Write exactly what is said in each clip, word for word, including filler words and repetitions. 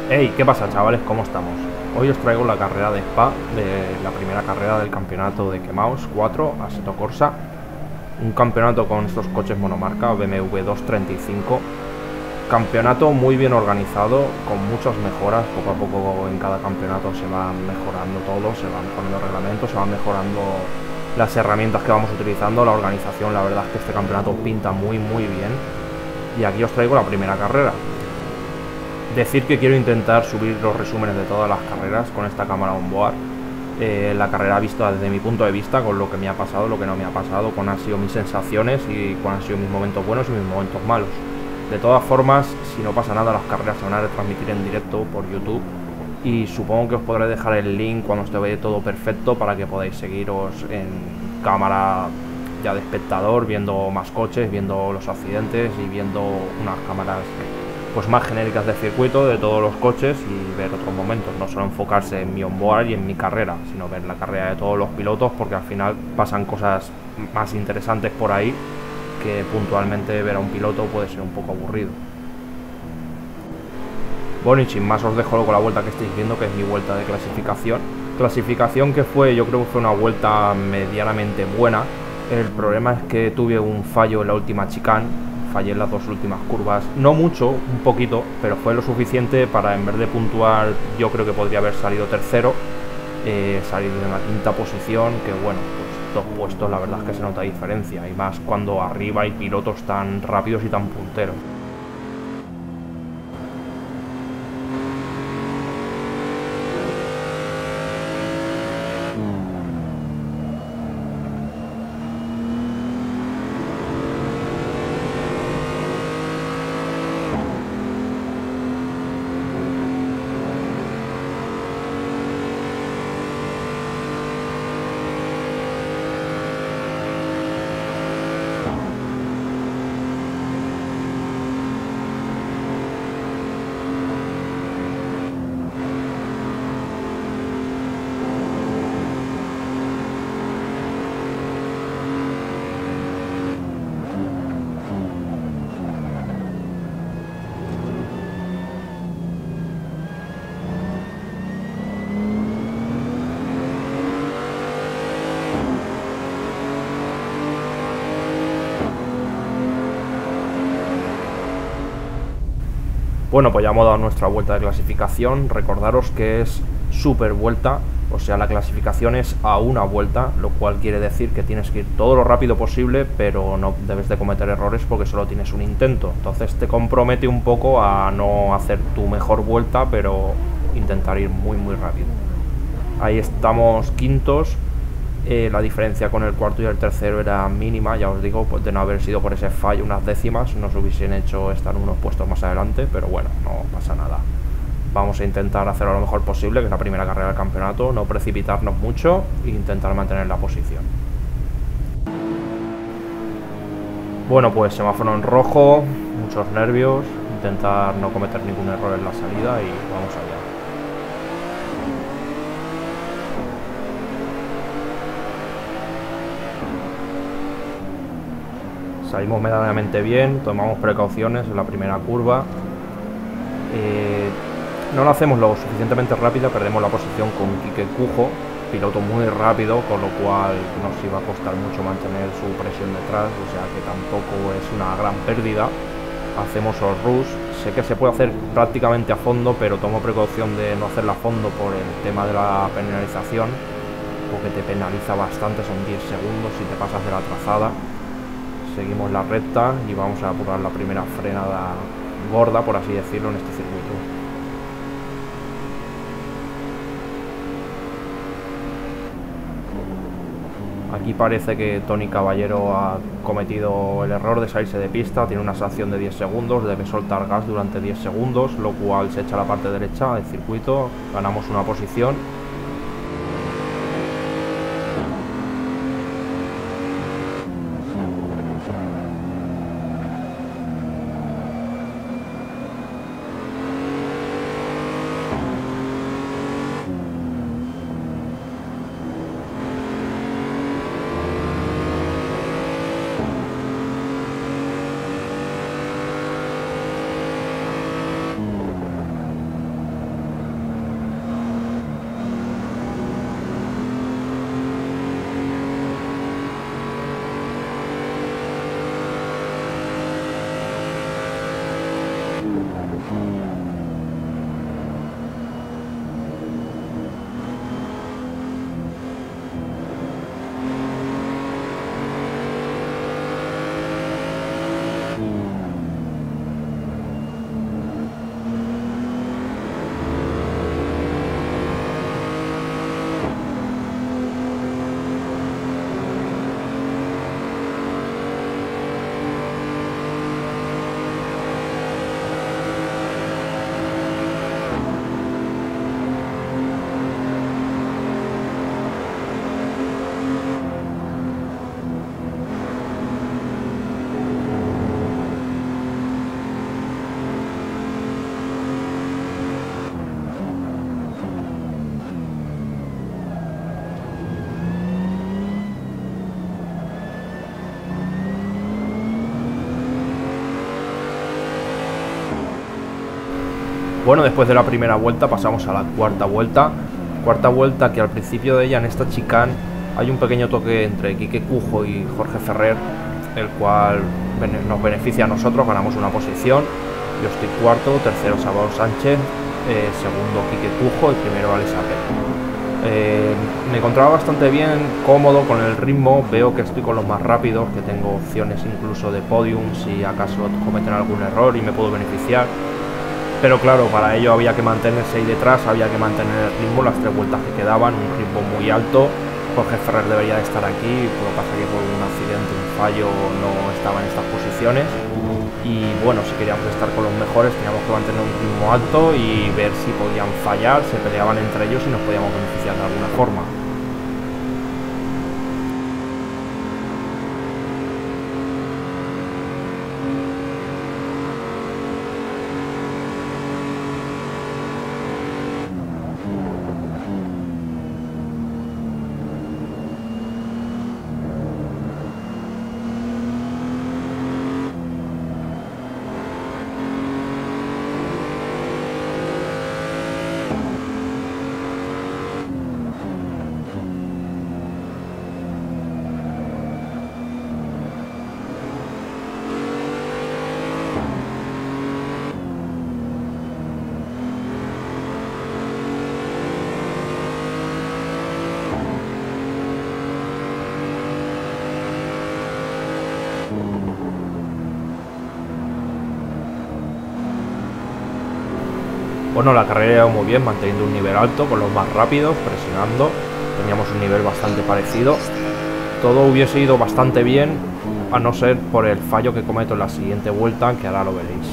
Hey, ¿qué pasa, chavales? ¿Cómo estamos? Hoy os traigo la carrera de Spa, de la primera carrera del campeonato de Quemaos cuatro Assetto Corsa. Un campeonato con estos coches monomarca B M W doscientos treinta y cinco. Campeonato muy bien organizado, con muchas mejoras. Poco a poco en cada campeonato se van mejorando todo, se van poniendo reglamentos, se van mejorando las herramientas que vamos utilizando, la organización. La verdad es que este campeonato pinta muy muy bien. Y aquí os traigo la primera carrera. Decir que quiero intentar subir los resúmenes de todas las carreras con esta cámara onboard. Eh, la carrera vista desde mi punto de vista, con lo que me ha pasado, lo que no me ha pasado, cuáles han sido mis sensaciones y cuáles han sido mis momentos buenos y mis momentos malos. De todas formas, si no pasa nada, las carreras se van a retransmitir en directo por YouTube y supongo que os podré dejar el link cuando esté todo perfecto para que podáis seguiros en cámara ya de espectador, viendo más coches, viendo los accidentes y viendo unas cámaras pues más genéricas de circuito de todos los coches y ver otros momentos, no solo enfocarse en mi onboard y en mi carrera, sino ver la carrera de todos los pilotos, porque al final pasan cosas más interesantes por ahí que puntualmente ver a un piloto puede ser un poco aburrido. Bueno, y sin más os dejo con la vuelta que estáis viendo, que es mi vuelta de clasificación. Clasificación que fue, yo creo que fue una vuelta medianamente buena. El problema es que tuve un fallo en la última chicane. Fallé en las dos últimas curvas, no mucho, un poquito, pero fue lo suficiente para, en vez de puntuar, yo creo que podría haber salido tercero, eh, salir en la quinta posición, que bueno, pues dos puestos, la verdad es que se nota diferencia, y más cuando arriba hay pilotos tan rápidos y tan punteros. Bueno, pues ya hemos dado nuestra vuelta de clasificación. Recordaros que es super vuelta, o sea, la clasificación es a una vuelta, lo cual quiere decir que tienes que ir todo lo rápido posible, pero no debes de cometer errores porque solo tienes un intento. Entonces te compromete un poco a no hacer tu mejor vuelta, pero intentar ir muy muy rápido. Ahí estamos quintos. Eh, la diferencia con el cuarto y el tercero era mínima, ya os digo, pues de no haber sido por ese fallo unas décimas nos hubiesen hecho estar unos puestos más adelante, pero bueno, no pasa nada. Vamos a intentar hacerlo lo mejor posible, que es la primera carrera del campeonato, no precipitarnos mucho e intentar mantener la posición. Bueno, pues semáforo en rojo, muchos nervios, intentar no cometer ningún error en la salida y vamos allá. Salimos medianamente bien, tomamos precauciones en la primera curva. Eh, no lo hacemos lo suficientemente rápida, perdemos la posición con Quique Cujo, piloto muy rápido, con lo cual nos iba a costar mucho mantener su presión detrás, o sea que tampoco es una gran pérdida. Hacemos el rush, sé que se puede hacer prácticamente a fondo, pero tomo precaución de no hacerla a fondo por el tema de la penalización, porque te penaliza bastante, son diez segundos si te pasas de la trazada. Seguimos la recta y vamos a apurar la primera frenada gorda, por así decirlo, en este circuito. Aquí parece que Tony Caballero ha cometido el error de salirse de pista, tiene una sanción de diez segundos, debe soltar gas durante diez segundos, lo cual se echa a la parte derecha del circuito, ganamos una posición. Bueno, después de la primera vuelta pasamos a la cuarta vuelta. Cuarta vuelta que al principio de ella, en esta chicane, hay un pequeño toque entre Quique Cujo y Jorge Ferrer, el cual nos beneficia a nosotros, ganamos una posición. Yo estoy cuarto, tercero Salvador Sánchez, eh, segundo Quique Cujo y primero Alex Ape. Eh, me encontraba bastante bien, cómodo con el ritmo, veo que estoy con los más rápidos, que tengo opciones incluso de podium si acaso cometen algún error y me puedo beneficiar. Pero claro, para ello había que mantenerse ahí detrás, había que mantener el ritmo, las tres vueltas que quedaban, un ritmo muy alto. Jorge Ferrer debería de estar aquí, lo que pasa que por un accidente, un fallo, no estaba en estas posiciones. Y bueno, si queríamos estar con los mejores teníamos que mantener un ritmo alto y ver si podían fallar, se peleaban entre ellos y nos podíamos beneficiar de alguna forma. Bueno, la carrera iba muy bien, manteniendo un nivel alto con los más rápidos, presionando. Teníamos un nivel bastante parecido. Todo hubiese ido bastante bien, a no ser por el fallo que cometo en la siguiente vuelta, que ahora lo veréis.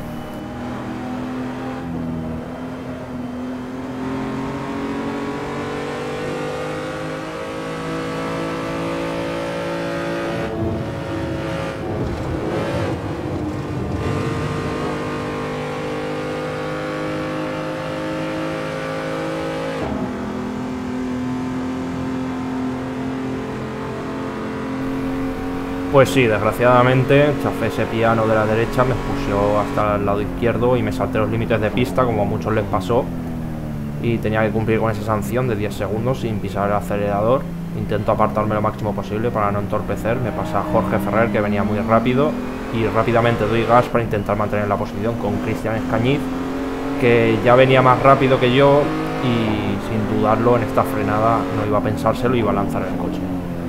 Pues sí, desgraciadamente chafé ese piano de la derecha, me expulsó hasta el lado izquierdo y me salté los límites de pista, como a muchos les pasó, y tenía que cumplir con esa sanción de diez segundos sin pisar el acelerador. Intento apartarme lo máximo posible para no entorpecer. Me pasa Jorge Ferrer, que venía muy rápido, y rápidamente doy gas para intentar mantener la posición con Cristian Escañiz, que ya venía más rápido que yo y sin dudarlo en esta frenada no iba a pensárselo, iba a lanzar el coche.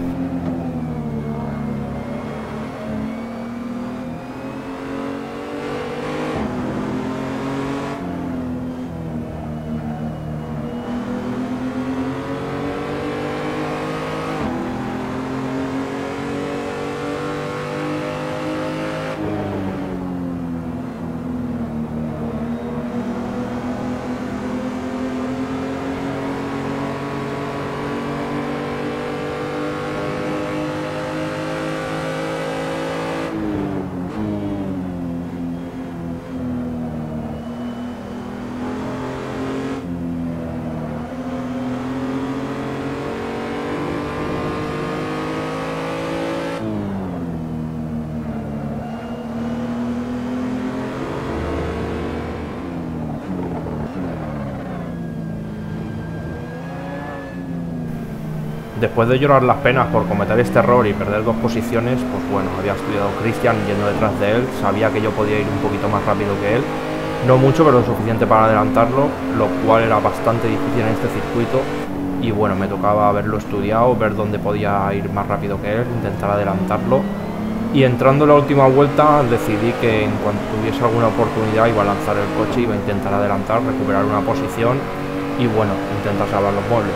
Después de llorar las penas por cometer este error y perder dos posiciones, pues bueno, había estudiado Cristian yendo detrás de él, sabía que yo podía ir un poquito más rápido que él, no mucho, pero lo suficiente para adelantarlo, lo cual era bastante difícil en este circuito. Y bueno, me tocaba haberlo estudiado, ver dónde podía ir más rápido que él, intentar adelantarlo. Y entrando en la última vuelta decidí que en cuanto tuviese alguna oportunidad iba a lanzar el coche, iba a intentar adelantar, recuperar una posición y bueno, intentar salvar los muebles.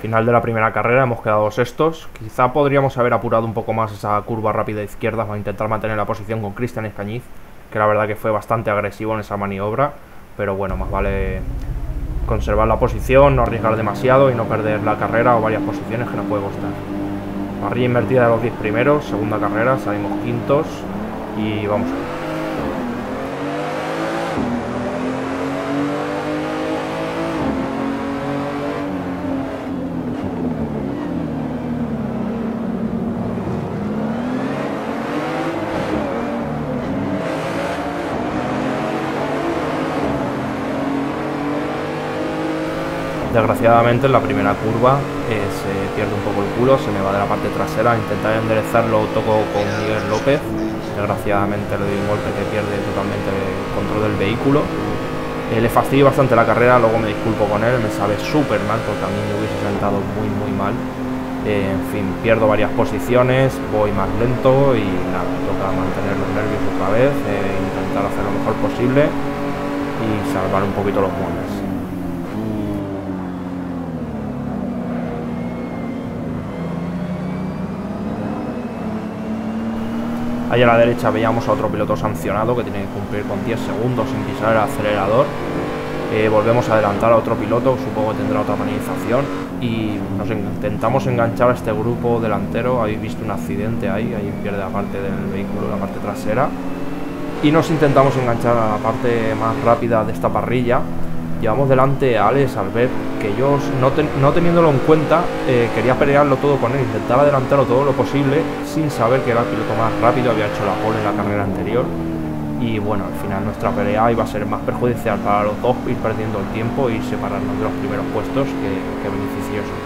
Final de la primera carrera, hemos quedado sextos. Quizá podríamos haber apurado un poco más esa curva rápida izquierda para intentar mantener la posición con Cristian Escañiz, que la verdad que fue bastante agresivo en esa maniobra, pero bueno, más vale conservar la posición, no arriesgar demasiado y no perder la carrera o varias posiciones que nos puede costar. Parrilla invertida de los diez primeros, segunda carrera, salimos quintos y vamos a ver. Desgraciadamente en la primera curva eh, se pierde un poco el culo, se me va de la parte trasera, intentar enderezarlo, toco con Miguel López, desgraciadamente le doy un golpe que pierde totalmente el control del vehículo. Eh, le fastidio bastante la carrera, luego me disculpo con él, me sabe súper mal porque a mí me hubiese sentado muy muy mal. Eh, en fin, pierdo varias posiciones, voy más lento y nada, toca mantener los nervios otra vez, eh, intentar hacer lo mejor posible y salvar un poquito los muebles. Ahí a la derecha veíamos a otro piloto sancionado que tiene que cumplir con diez segundos sin pisar el acelerador. Eh, volvemos a adelantar a otro piloto, supongo que tendrá otra penalización. Y nos intentamos enganchar a este grupo delantero. Habéis visto un accidente ahí, ahí pierde la parte del vehículo, la parte trasera. Y nos intentamos enganchar a la parte más rápida de esta parrilla. Llevamos delante a Alex Albert, que yo, no, ten, no teniéndolo en cuenta, eh, quería pelearlo todo con él, intentar adelantarlo todo lo posible, sin saber que era el piloto más rápido, había hecho la pole en la carrera anterior. Y bueno, al final nuestra pelea iba a ser más perjudicial para los dos, ir perdiendo el tiempo y separarnos de los primeros puestos que, que beneficioso.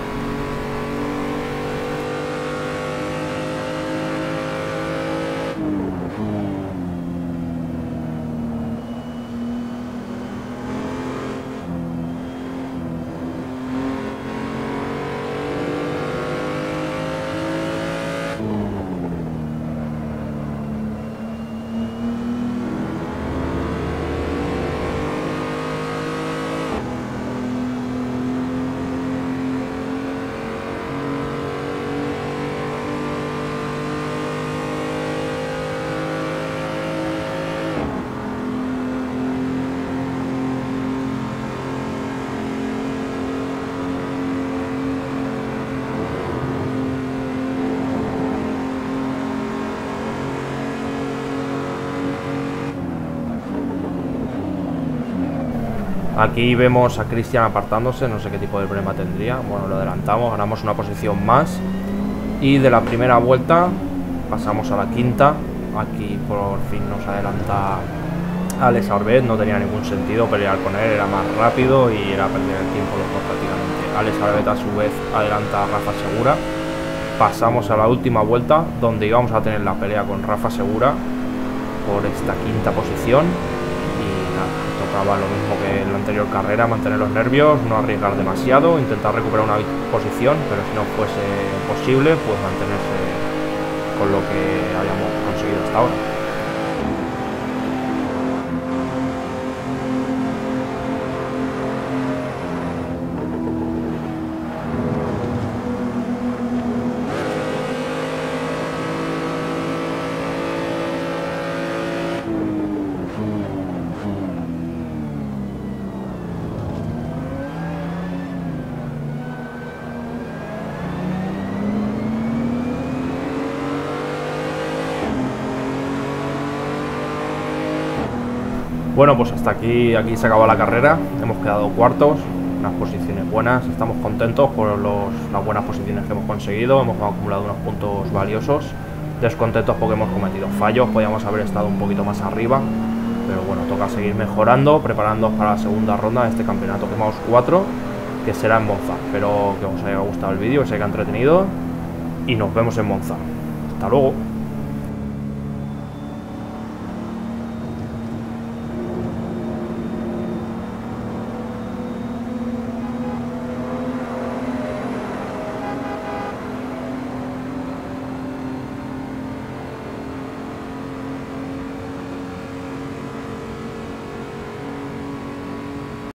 Aquí vemos a Cristian apartándose, no sé qué tipo de problema tendría. Bueno, lo adelantamos, ganamos una posición más. Y de la primera vuelta pasamos a la quinta. Aquí por fin nos adelanta Alex Albert. No tenía ningún sentido pelear con él, era más rápido y era perder el tiempo los dos prácticamente. Alex Albert a su vez adelanta a Rafa Segura. Pasamos a la última vuelta, donde íbamos a tener la pelea con Rafa Segura por esta quinta posición. Tocaba lo mismo que en la anterior carrera, mantener los nervios, no arriesgar demasiado, intentar recuperar una posición, pero si no fuese posible, pues mantenerse con lo que hayamos conseguido hasta ahora. Bueno, pues hasta aquí, aquí se acabó la carrera, hemos quedado cuartos, unas posiciones buenas, estamos contentos por los, las buenas posiciones que hemos conseguido, hemos acumulado unos puntos valiosos, descontentos porque hemos cometido fallos, podíamos haber estado un poquito más arriba, pero bueno, toca seguir mejorando, preparándonos para la segunda ronda de este campeonato que Maus cuatro, que será en Monza. Espero que os haya gustado el vídeo, que os haya entretenido y nos vemos en Monza. Hasta luego.